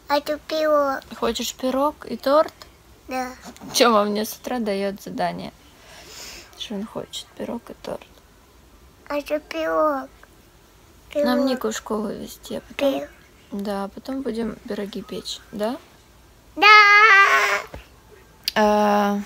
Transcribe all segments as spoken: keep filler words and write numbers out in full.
Хочу пирог. Хочешь пирог и торт? Да. Тёма мне с утра дает задание, что он хочет пирог и торт. Хочу пирог. Пирог. Нам Нику в школу везти, а потом... Пирог. Да, потом будем пироги печь, да? Да. А...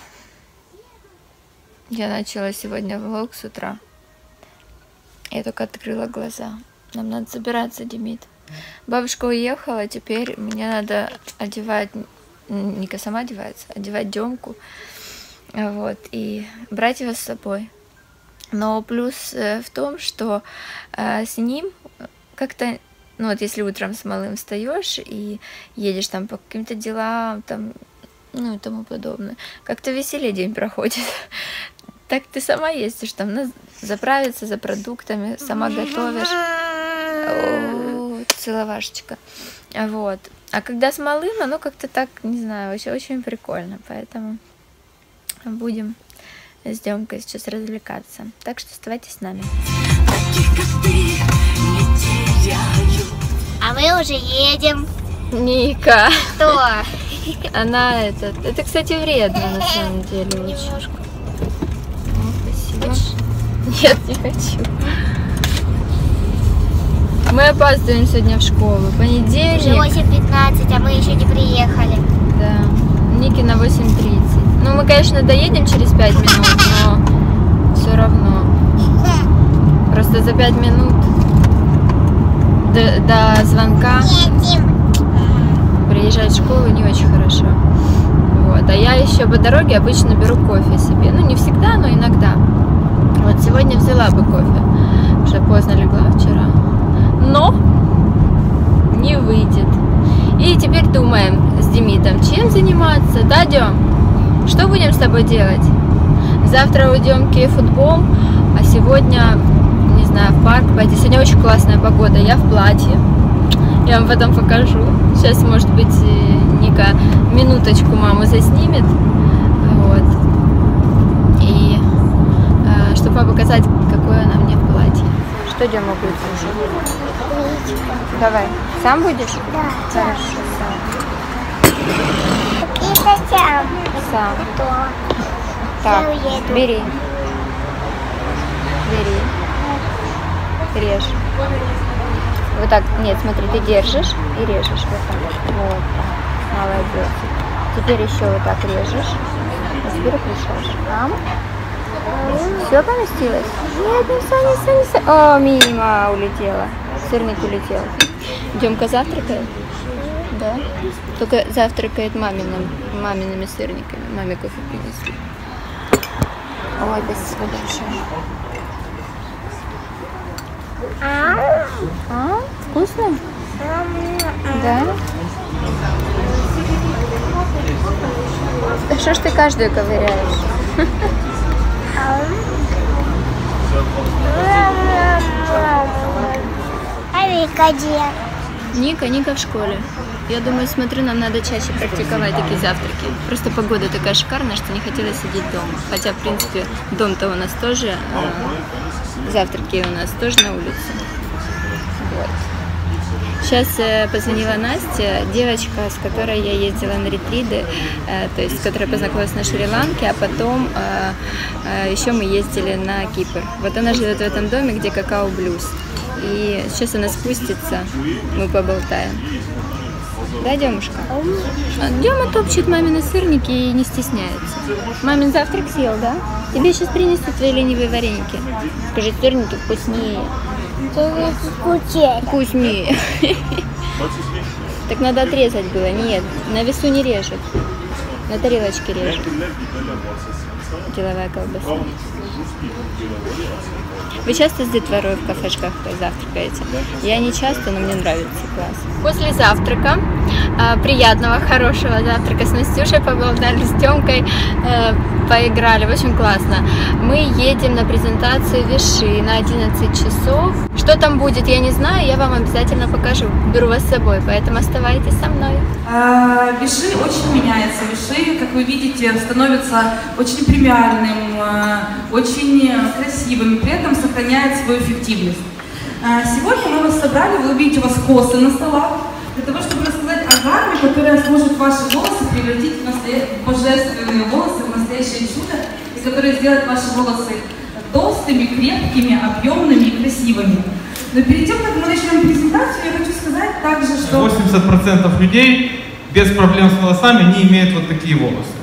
Я начала сегодня влог с утра. Я только открыла глаза. Нам надо собираться, Демид. Бабушка уехала, теперь мне надо одевать... Ника сама одевается, одевать Демку. Вот, и брать его с собой. Но плюс в том, что э, с ним как-то, ну вот если утром с малым встаешь и едешь там по каким-то делам, там, ну и тому подобное, как-то веселее день проходит. Так ты сама ездишь там, ну, заправиться за продуктами, сама готовишь. О, целовашечка. Вот. А когда с малым, оно как-то так, не знаю, вообще очень прикольно. Поэтому будем с Демкой сейчас развлекаться. Так что оставайтесь с нами. А мы уже едем. Ника. Что? Она это... Это, кстати, вредно на самом деле. Немножко. Спасибо. Нет, не хочу. Мы опаздываем сегодня в школу. Понедельник. Уже восемь пятнадцать, а мы еще не приехали. Да. Ники на восемь тридцать. Ну, мы, конечно, доедем через пять минут, но все равно. Просто за пять минут до, до звонка приезжать в школу не очень хорошо. Вот. А я еще по дороге обычно беру кофе себе. Ну, не всегда, но иногда. Вот сегодня взяла бы кофе, что поздно легла вчера. Но не выйдет. И теперь думаем с Демидом, чем заниматься. Да, Дем? Что будем с тобой делать? Завтра у Демки футбол, а сегодня, не знаю, в парк пойти. Сегодня очень классная погода, я в платье. Я вам потом покажу. Сейчас, может быть, Ника минуточку маму заснимет. Вот. И э, чтобы вам показать, какое она мне в платье. Что Дема будет слушать? Давай. Сам будешь? Да. Хорошо, сам. Это сам. Сам. Кто? Так, Я уеду. бери. Бери. Режь. Вот так. Нет, смотри, ты держишь и режешь. Вот так. Вот так. Молодец. Теперь еще вот так режешь. А теперь пришешь. Там. Все поместилось? Нет, не все, не все, не все. О, мимо улетела. Сырник улетел. Демка завтракает? Да? Только завтракает маминым, мамиными сырниками. Маме кофе принесли. Ой, спасибо большое. А? А? Вкусно? Да? Да что ж ты каждую ковыряешь? А Вика где? Ника, Ника в школе. Я думаю, смотрю, нам надо чаще практиковать такие завтраки. Просто погода такая шикарная, что не хотелось сидеть дома. Хотя, в принципе, дом-то у нас тоже, э, завтраки у нас тоже на улице. Вот. Сейчас э, позвонила Настя, девочка, с которой я ездила на ретриты, э, то есть с которой познакомилась на Шри-Ланке, а потом э, э, еще мы ездили на Кипр. Вот она живет в этом доме, где Какао Блюз. И сейчас она спустится, мы поболтаем. Да, Демушка? Дема топчет мамины сырники и не стесняется. Мамин завтрак съел, да? Тебе сейчас принесут твои ленивые вареники. Скажи, сырники вкуснее. Вкуснее. Вкуснее. Так надо отрезать было. Нет, на весу не режут. На тарелочке режут. Деловая колбаса. Вы часто с детворой в кафешках завтракаете? Я не часто, но мне нравится, класс. После завтрака, э, приятного, хорошего завтрака с Настюшей поболтали, с Тёмкой, э, поиграли, очень классно. Мы едем на презентацию Виши на одиннадцать часов. Что там будет, я не знаю, я вам обязательно покажу. Беру вас с собой, поэтому оставайтесь со мной. Виши очень меняется. Виши, как вы видите, становится очень премиальным, очень красивым, при этом сохраняет свою эффективность. Сегодня мы вас собрали, вы увидите у вас косы на столах, для того, чтобы рассказать о гарме, которая сможет ваши волосы превратить в, настоя... в божественные волосы, в настоящее чудо, и которая сделает ваши волосы толстыми, крепкими, объемными и красивыми. Но перед тем, как мы начнем презентацию, я хочу сказать также, что... восемьдесят процентов людей без проблем с волосами не имеют вот такие волосы.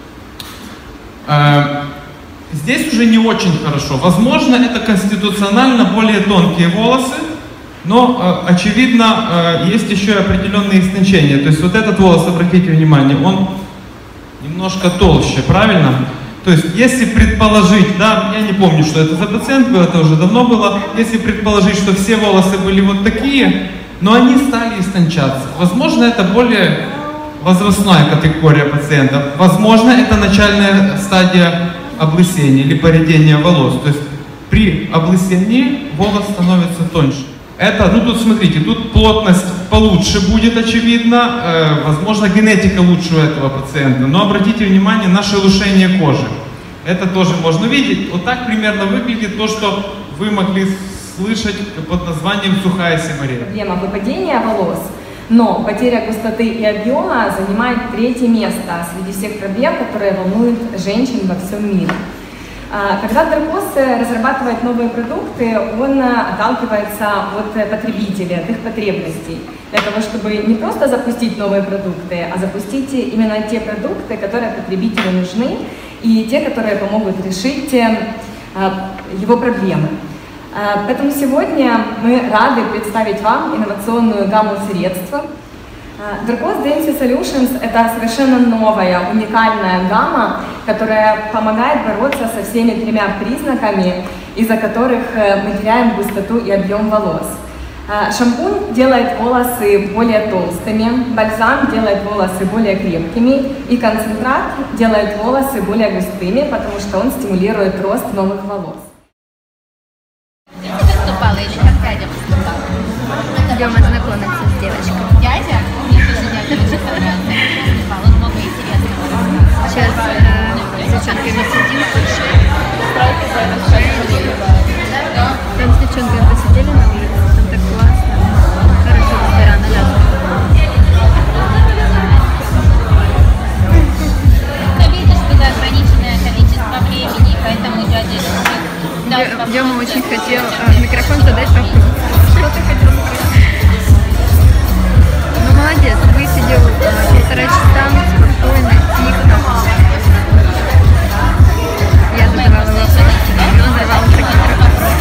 Здесь уже не очень хорошо. Возможно, это конституционально более тонкие волосы, но, очевидно, есть еще и определенные истончения. То есть вот этот волос, обратите внимание, он немножко толще, правильно? То есть, если предположить, да, я не помню, что это за пациент был, это уже давно было, если предположить, что все волосы были вот такие, но они стали истончаться. Возможно, это более возрастная категория пациентов. Возможно, это начальная стадия облысения или поредения волос. То есть, при облысении волос становится тоньше. Это, ну тут смотрите, тут плотность получше будет, очевидно, э, возможно, генетика лучше у этого пациента, но обратите внимание на шелушение кожи. Это тоже можно видеть. Вот так примерно выглядит то, что вы могли слышать под названием сухая сибирия. Проблема выпадения волос, но потеря густоты и объема занимает третье место среди всех проблем, которые волнуют женщин во всем мире. Когда Даркос разрабатывает новые продукты, он отталкивается от потребителей, от их потребностей, для того, чтобы не просто запустить новые продукты, а запустить именно те продукты, которые потребителю нужны, и те, которые помогут решить его проблемы. Поэтому сегодня мы рады представить вам инновационную гамму средств. Darkos ди эн си Solutions – это совершенно новая, уникальная гамма, которая помогает бороться со всеми тремя признаками, из-за которых мы теряем густоту и объем волос. Шампунь делает волосы более толстыми, бальзам делает волосы более крепкими, и концентрат делает волосы более густыми, потому что он стимулирует рост новых волос. Ты выступала или как дядя выступал? Идем ознакомиться с девочкой. Дядя? Мне тоже дядя очень понравился. Выступал, он много интересного. Сейчас э, с девчонками сидим, слушаем. Там с девчонками посидели на улице, там так классно. Хорошо, ресторан, рядом. Ты видишь, что ограниченное количество времени, поэтому дядя решил. Дема очень хотел э, микрофон задать вопрос. Что ты хотел спросить? Ну молодец, высидел э, полтора часа, спокойно, тихо. Я задавала вопросы, и он задавал такие вопросы.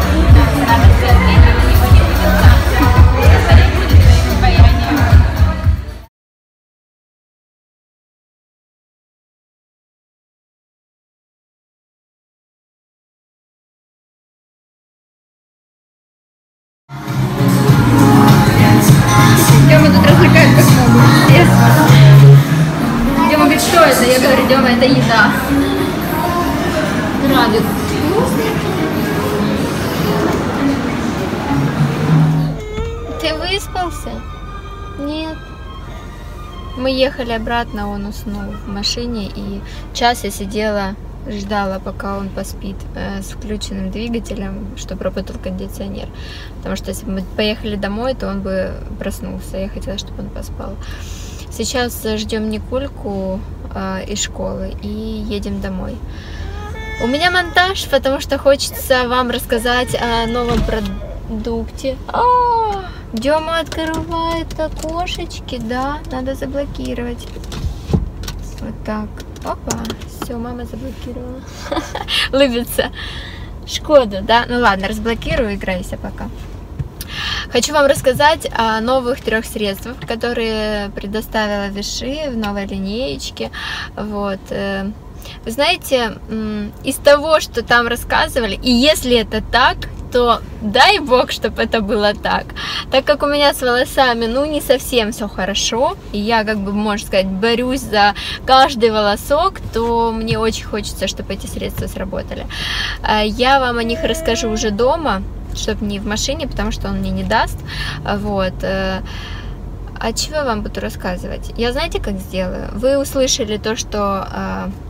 Дема тут развлекает как могут. Все. Дема говорит, что это? Я говорю, Дема, это еда. Радует. Ты выспался? Нет. Мы ехали обратно, он уснул в машине, и час я сидела, ждала, пока он поспит э, с включенным двигателем, чтобы работал кондиционер. Потому что если бы мы поехали домой, то он бы проснулся. Я хотела, чтобы он поспал. Сейчас ждем Никульку э, из школы и едем домой. У меня монтаж, потому что хочется вам рассказать о новом продукте. А, Дема открывает окошечки, да, надо заблокировать. Вот так. Опа, все, мама заблокировала. Улыбится. Шкода, да? Ну ладно, разблокирую, играйся пока. Хочу вам рассказать о новых трех средствах, которые предоставила Виши в новой линеечке. Вот. Вы знаете, из того, что там рассказывали, и если это так, то дай бог, чтобы это было так. Так как у меня с волосами, ну, не совсем все хорошо, и я, как бы, можно сказать, борюсь за каждый волосок, то мне очень хочется, чтобы эти средства сработали. Я вам о них расскажу уже дома, чтобы не в машине, потому что он мне не даст. Вот. А чего я вам буду рассказывать? Я знаете, как сделаю? Вы услышали то, что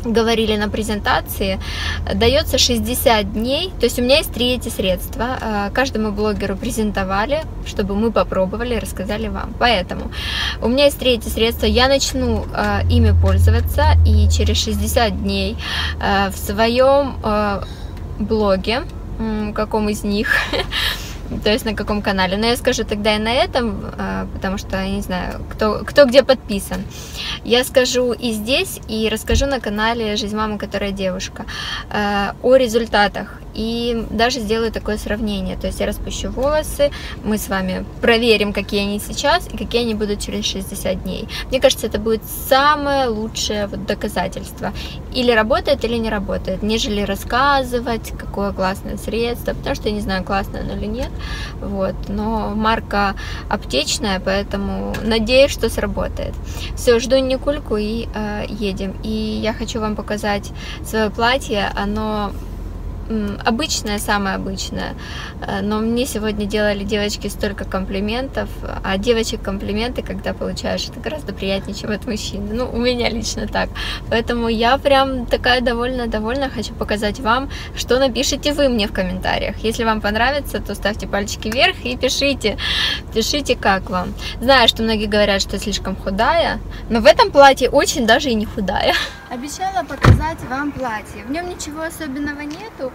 говорили на презентации, дается шестьдесят дней, то есть у меня есть три эти средства, каждому блогеру презентовали, чтобы мы попробовали и рассказали вам, поэтому у меня есть три эти средства, я начну ими пользоваться, и через шестьдесят дней в своем блоге, каком из них, то есть на каком канале, но я скажу тогда и на этом, потому что я не знаю, кто, кто где подписан. Я скажу и здесь, и расскажу на канале «Жизнь мамы, которая девушка» о результатах. И даже сделаю такое сравнение. То есть я распущу волосы, мы с вами проверим, какие они сейчас и какие они будут через шестьдесят дней. Мне кажется, это будет самое лучшее вот доказательство. Или работает, или не работает, нежели рассказывать, какое классное средство, потому что я не знаю, классное оно или нет. Вот. Но марка аптечная, поэтому надеюсь, что сработает. Все, жду Никульку и э, едем. И я хочу вам показать свое платье. Оно обычная, самая обычная, но мне сегодня делали девочки столько комплиментов, а девочек комплименты, когда получаешь, это гораздо приятнее, чем от мужчины, ну, у меня лично так, поэтому я прям такая довольна-довольна, хочу показать вам, что напишите вы мне в комментариях, если вам понравится, то ставьте пальчики вверх и пишите, пишите, как вам. Знаю, что многие говорят, что я слишком худая, но в этом платье очень даже и не худая. Обещала показать вам платье. В нем ничего особенного нету,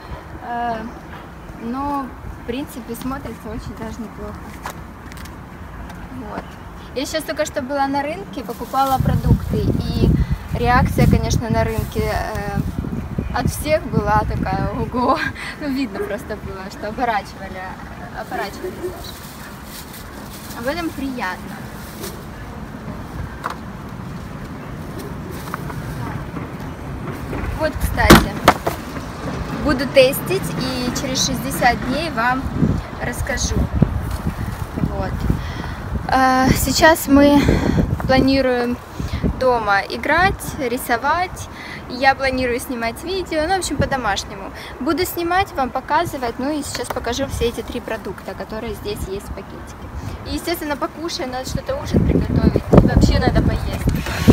но в принципе смотрится очень даже неплохо. Вот. Я сейчас только что была на рынке, покупала продукты, и реакция, конечно, на рынке от всех была такая, ого, ну видно просто было, что оборачивали, оборачивали даже. Об этом приятно. Вот, кстати, буду тестить и через шестьдесят дней вам расскажу. Вот. Сейчас мы планируем дома играть, рисовать. Я планирую снимать видео, ну, в общем, по-домашнему. Буду снимать, вам показывать, ну и сейчас покажу все эти три продукта, которые здесь есть в пакетике. И, естественно, покушаем, надо что-то ужин приготовить, и вообще надо поесть.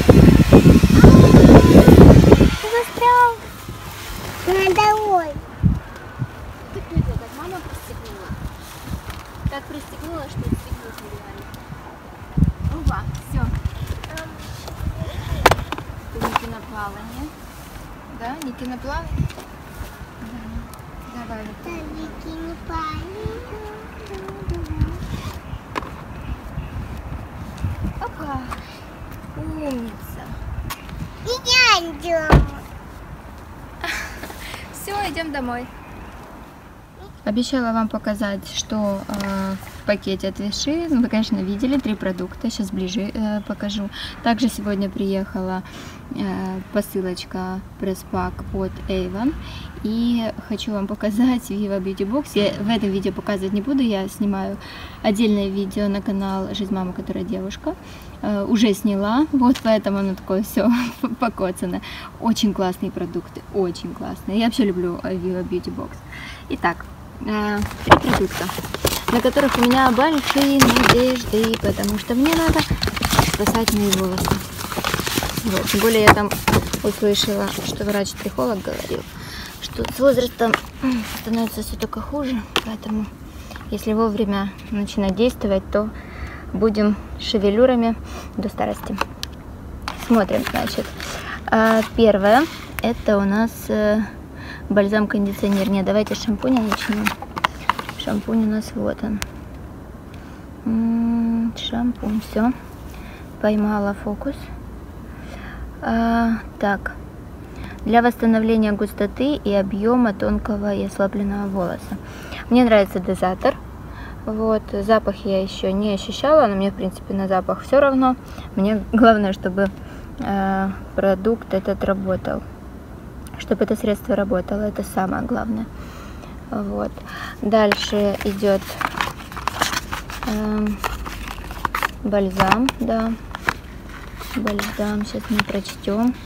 Застрял. Надовой. Ты видела, как мама пристегнула? Так пристегнула, что отстегнуть нереально. Опа, все. Ты не киноплавание. Да, не киноплавание? Да. Давай. Опа. Умница. Идем. Все, идем домой. Обещала вам показать, что э, в пакете от Виши. Вы, конечно, видели три продукта. Сейчас ближе э, покажу. Также сегодня приехала э, посылочка пресс-пак от Avon. И хочу вам показать Viva Beauty Box. Я в этом видео показывать не буду. Я снимаю отдельное видео на канал «Жизнь мамы, которая девушка». Э, уже сняла. Вот поэтому оно такое все покоцано. Очень классные продукты. Очень классные. Я вообще люблю Viva Beauty Box. Итак. Три продукта, на которых у меня большие надежды, потому что мне надо спасать мои волосы. Вот. Тем более я там услышала, что врач-трихолог говорил, что с возрастом становится все только хуже, поэтому если вовремя начинать действовать, то будем шевелюрами до старости. Смотрим, значит. Первое, это у нас бальзам-кондиционер. Нет, давайте с шампуня начнем. Шампунь у нас вот он. М-м, шампунь, все. Поймала фокус. А, так. Для восстановления густоты и объема тонкого и ослабленного волоса. Мне нравится дозатор. Вот. Запах я еще не ощущала, но мне, в принципе, на запах все равно. Мне главное, чтобы э, продукт этот работал. Чтобы это средство работало, это самое главное. Вот. Дальше идет э, бальзам, да. Бальзам, сейчас мы прочтем.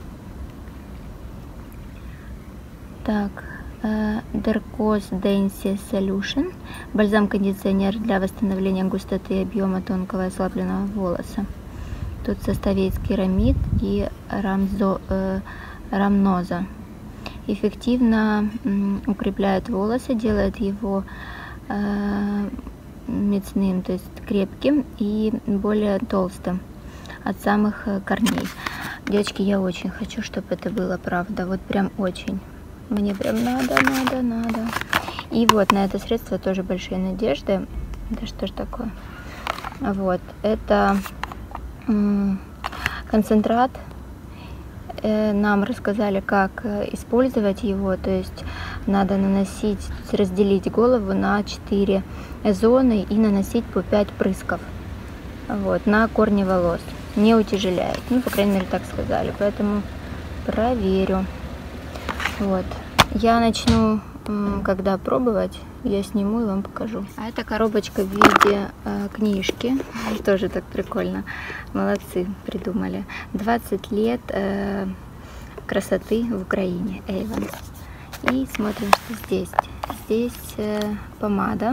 Так, э, Dercos Density Solution. Бальзам-кондиционер для восстановления густоты и объема тонкого и ослабленного волоса. Тут в составе есть керамид и рамзо, э, Рамноза. Эффективно укрепляет волосы, делает его э, мецным, то есть крепким и более толстым от самых корней. Девочки, я очень хочу, чтобы это было правда, вот прям очень. Мне прям надо, надо, надо. И вот на это средство тоже большие надежды. Да что ж такое? Вот, это м, концентрат. Э, нам рассказали, как использовать его. То есть надо наносить, разделить голову на четыре зоны и наносить по пять прысков. Вот, на корни волос. Не утяжеляет. Ну, по крайней мере, так сказали. Поэтому проверю. Вот. Я начну, когда пробовать, я сниму и вам покажу. А это коробочка в виде э, книжки. Тоже так прикольно. Молодцы, придумали. двадцать лет э, красоты в Украине. Avon. И смотрим, что здесь. Здесь э, помада.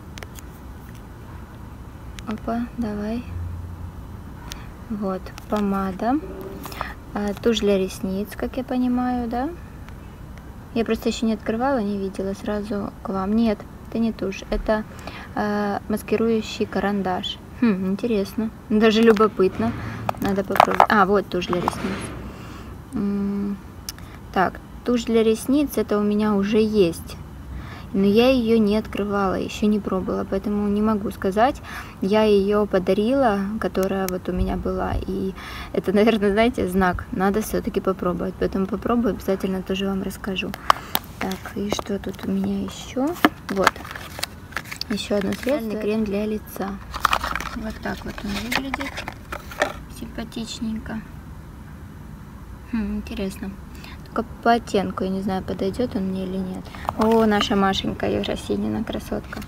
Опа, давай. Вот, помада. Э, тушь для ресниц, как я понимаю, да? Я просто еще не открывала, не видела, сразу к вам. Нет, это не тушь, это э, маскирующий карандаш. Хм, интересно, даже любопытно. Надо попробовать. А, вот тушь для ресниц. М-м, так, тушь для ресниц это у меня уже есть. Но я ее не открывала, еще не пробовала, поэтому не могу сказать. Я ее подарила, которая вот у меня была, и это, наверное, знаете, знак. Надо все-таки попробовать, поэтому попробую, обязательно тоже вам расскажу. Так, и что тут у меня еще? Вот, еще одно средство, крем для лица. Вот так вот он выглядит, симпатичненько. Хм, интересно. По оттенку, я не знаю, подойдет он мне или нет. О, наша Машенька Евросинина, красотка.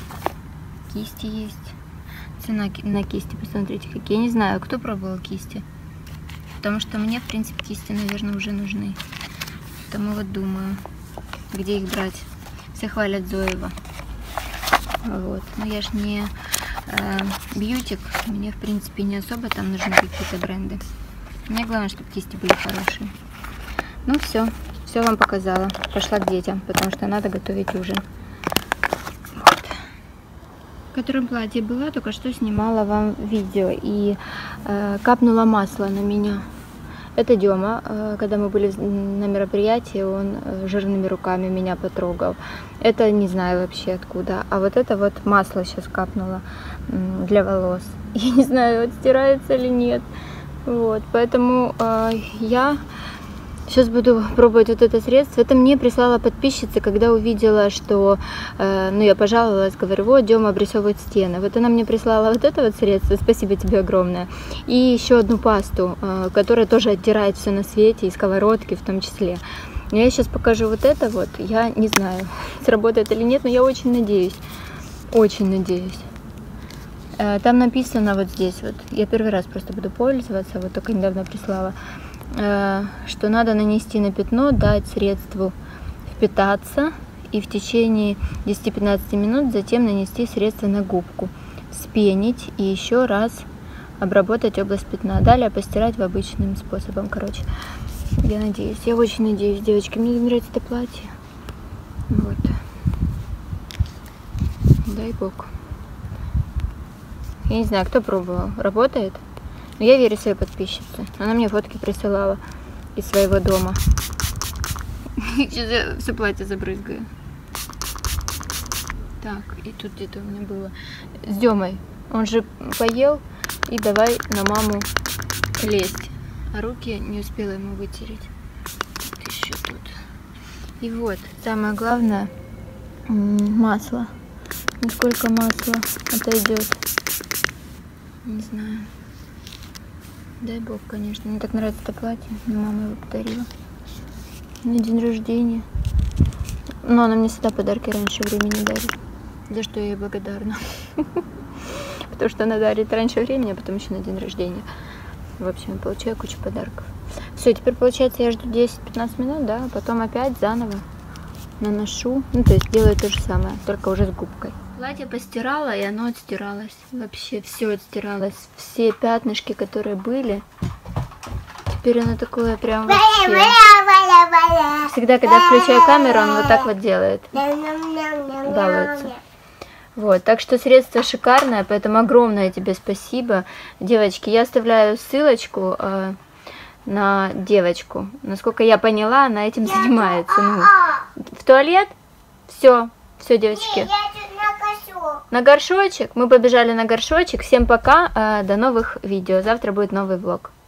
Кисти есть. Цена на кисти, посмотрите, какие. Я не знаю, кто пробовал кисти. Потому что мне, в принципе, кисти, наверное, уже нужны. Поэтому вот думаю, где их брать. Все хвалят Зоева. Вот. Но я ж не э, бьютик. Мне, в принципе, не особо там нужны какие-то бренды. Мне главное, чтобы кисти были хорошие. Ну все, все вам показала. Пошла к детям, потому что надо готовить ужин. Вот. В котором платье была, только что снимала вам видео и э, капнула масло на меня. Это Дема, э, когда мы были на мероприятии, он э, жирными руками меня потрогал. Это не знаю вообще откуда. А вот это вот масло сейчас капнуло э, для волос. Я не знаю, отстирается или нет. Вот, поэтому э, я... Сейчас буду пробовать вот это средство. Это мне прислала подписчица, когда увидела, что, э, ну, я пожаловалась, говорю, вот, Дема обрисовывает стены. Вот она мне прислала вот это вот средство, спасибо тебе огромное. И еще одну пасту, э, которая тоже оттирает все на свете, и сковородки в том числе. Я сейчас покажу вот это вот. Я не знаю, сработает или нет, но я очень надеюсь. Очень надеюсь. Э, там написано вот здесь вот. Я первый раз просто буду пользоваться, вот только недавно прислала. Что надо нанести на пятно, дать средству впитаться и в течение десяти-пятнадцати минут затем нанести средство на губку, вспенить и еще раз обработать область пятна. Далее постирать в обычным способом. Короче, я надеюсь, я очень надеюсь, девочки, мне нравится это платье. Вот. Дай бог. Я не знаю, кто пробовал. Работает? Но я верю своей подписчице. Она мне фотки присылала из своего дома. Сейчас я все платье забрызгаю. Так, и тут где-то у меня было. С Демой. Он же поел и давай на маму лезть. А руки не успела ему вытереть. Вот еще тут. И вот, самое главное, масло. Насколько масло отойдет. Не знаю. Дай бог, конечно. Мне так нравится это платье. Мама его подарила на день рождения. Но она мне всегда подарки раньше времени дарит. За что я ей благодарна. Потому что она дарит раньше времени, а потом еще на день рождения. В общем, я получаю кучу подарков. Все, теперь получается я жду десять-пятнадцать минут, да, а потом опять заново наношу. Ну, то есть делаю то же самое, только уже с губкой. Платье постирала, и оно отстиралось. Вообще все отстиралось. Все пятнышки, которые были, теперь оно такое прям вообще. Всегда, когда я включаю камеру, он вот так вот делает. Балуется. Вот, так что средство шикарное, поэтому огромное тебе спасибо. Девочки, я оставляю ссылочку э, на девочку. Насколько я поняла, она этим занимается. Ну, в туалет? Все, все, девочки. На горшочек. Мы побежали на горшочек. Всем пока, э, до новых видео. Завтра будет новый влог.